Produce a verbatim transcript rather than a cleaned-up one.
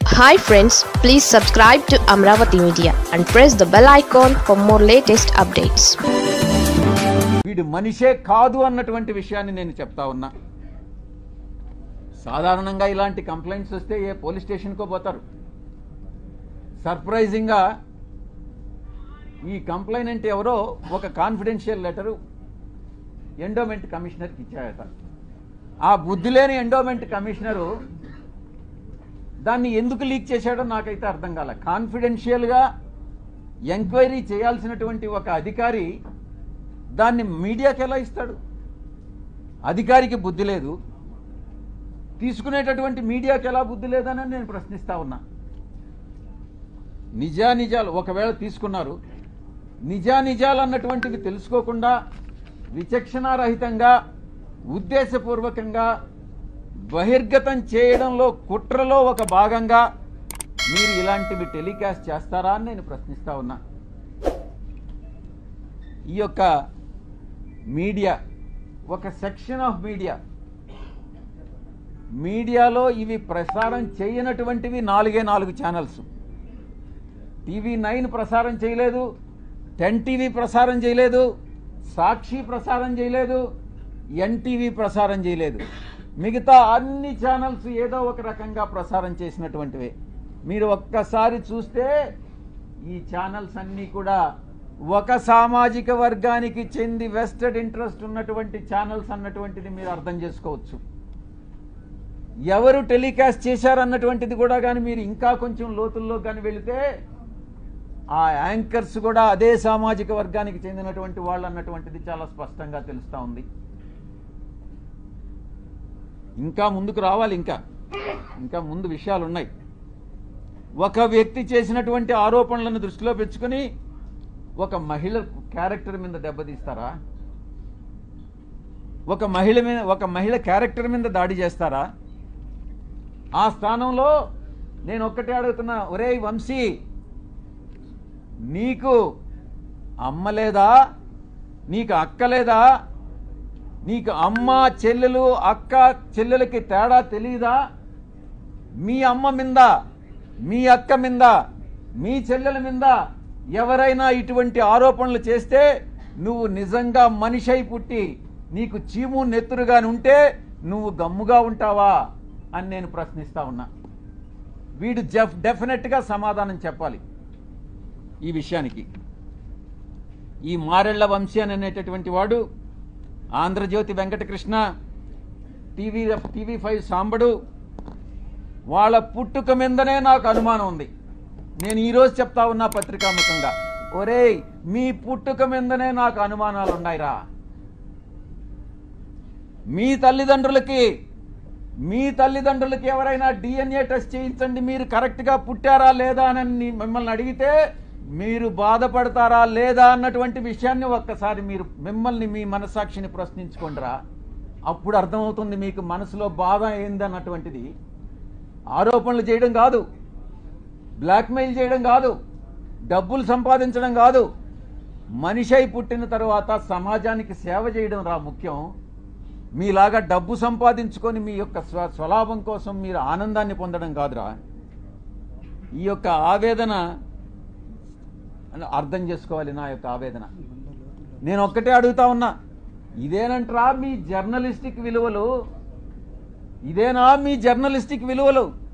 Hi friends, please subscribe to Amravati Media and press the bell icon for more latest updates. వీడు మనిషే కాదు అన్నటువంటి విషయాన్ని నేను చెప్తా ఉన్నా. సాధారణంగా ఇలాంటి కంప్లైంట్స్ వస్తే ఏ పోలీస్ స్టేషన్కో పోతారు. సర్ప్రైజింగ్గా ఈ కంప్లైనెంట్ ఎవరో ఒక కాన్ఫిడెన్షియల్ లెటరు ఎండోమెంట్ కమిషనర్కి ఇచ్చాయట. ఆ బుద్ధి లేని ఎండోమెంట్ కమిషనరు దాన్ని ఎందుకు లీక్ చేశాడో నాకైతే అర్థం కాల. కాన్ఫిడెన్షియల్గా ఎంక్వైరీ చేయాల్సినటువంటి ఒక అధికారి దాన్ని మీడియాకి ఎలా ఇస్తాడు? అధికారికి బుద్ధి లేదు, తీసుకునేటటువంటి మీడియాకి ఎలా బుద్ధి లేదని నేను ప్రశ్నిస్తా ఉన్నా. నిజానిజాలు ఒకవేళ తీసుకున్నారు, నిజానిజాలు అన్నటువంటివి తెలుసుకోకుండా విచక్షణారహితంగా ఉద్దేశపూర్వకంగా బహిర్గతం చేయడంలో కుట్రలో ఒక భాగంగా మీరు ఇలాంటివి టెలికాస్ట్ చేస్తారా అని నేను ప్రశ్నిస్తా ఉన్నా. ఈ యొక్క మీడియా ఒక సెక్షన్ ఆఫ్ మీడియా మీడియాలో ఇవి ప్రసారం చేయనటువంటివి నాలుగే నాలుగు ఛానల్స్. టీవీ నైన్ ప్రసారం చేయలేదు, టెన్ టీవీ ప్రసారం చేయలేదు, సాక్షి ప్రసారం చేయలేదు, ఎన్టీవీ ప్రసారం చేయలేదు. మిగతా అన్ని ఛానల్స్ ఏదో ఒక రకంగా ప్రసారం చేసినటువంటివే. మీరు ఒక్కసారి చూస్తే ఈ ఛానల్స్ అన్నీ కూడా ఒక సామాజిక వర్గానికి చెంది వెస్టెడ్ ఇంట్రెస్ట్ ఉన్నటువంటి ఛానల్స్ అన్నటువంటిది మీరు అర్థం చేసుకోవచ్చు. ఎవరు టెలికాస్ట్ చేశారన్నటువంటిది కూడా కానీ మీరు ఇంకా కొంచెం లోతుల్లో కానీ వెళితే ఆ యాంకర్స్ కూడా అదే సామాజిక వర్గానికి చెందినటువంటి వాళ్ళు అన్నటువంటిది చాలా స్పష్టంగా తెలుస్తూ ఉంది. ఇంకా ముందుకు రావాలి, ఇంకా ఇంకా ముందు విషయాలు ఉన్నాయి. ఒక వ్యక్తి చేసినటువంటి ఆరోపణలను దృష్టిలో పెంచుకొని ఒక మహిళ క్యారెక్టర్ మీద దెబ్బతీస్తారా? ఒక మహిళ మీద ఒక మహిళ క్యారెక్టర్ మీద దాడి చేస్తారా? ఆ స్థానంలో నేను ఒక్కటే అడుగుతున్నా, ఒరేయ్ వంశీ, నీకు అమ్మ లేదా? నీకు అక్క లేదా? నీకు అమ్మ చెల్లెలు అక్క చెల్లెలకి తేడా తెలియదా? మీ అమ్మ మీద, మీ అక్క మీద, మీ చెల్లెల మీద ఎవరైనా ఇటువంటి ఆరోపణలు చేస్తే నువ్వు నిజంగా మనిషై పుట్టి నీకు చీము నెత్తురుగా ఉంటే నువ్వు గమ్ముగా ఉంటావా అని నేను ప్రశ్నిస్తా ఉన్నా. వీడు జఫ్ డెఫినెట్గా సమాధానం చెప్పాలి ఈ విషయానికి. ఈ మారెళ్ల వంశీ అనేటటువంటి వాడు, Andhrajyothi Venkatakrishna, TV TV five Sambadu, వాళ్ళ పుట్టుక మీదనే నాకు అనుమానం ఉంది. నేను ఈరోజు చెప్తా ఉన్నా పత్రికాముఖంగా, ఒరేయ్ మీ పుట్టుక మీదనే నాకు అనుమానాలు ఉన్నాయిరా. మీ తల్లిదండ్రులకి మీ తల్లిదండ్రులకి ఎవరైనా డిఎన్ఏ టెస్ట్ చేయించండి, మీరు కరెక్ట్గా పుట్టారా లేదా అని మిమ్మల్ని అడిగితే మీరు బాధపడతారా లేదా అన్నటువంటి విషయాన్ని ఒక్కసారి మీరు మిమ్మల్ని మీ మనస్సాక్షిని ప్రశ్నించుకోండిరా. అప్పుడు అర్థమవుతుంది మీకు మనసులో బాధ ఏందన్నటువంటిది. ఆరోపణలు చేయడం కాదు, బ్లాక్మెయిల్ చేయడం కాదు, డబ్బులు సంపాదించడం కాదు, మనిషై పుట్టిన తర్వాత సమాజానికి సేవ చేయడం రా ముఖ్యం. మీలాగా డబ్బు సంపాదించుకొని మీ యొక్క స్వ స్వలాభం కోసం మీరు ఆనందాన్ని పొందడం కాదురా. ఈ యొక్క ఆవేదన అర్థం చేసుకోవాలి, నా యొక్క ఆవేదన. నేను ఒక్కటే అడుగుతా ఉన్నా, ఇదేనంటరా మీ జర్నలిస్టిక్ విలువలు? ఇదేనా మీ జర్నలిస్టిక్ విలువలు?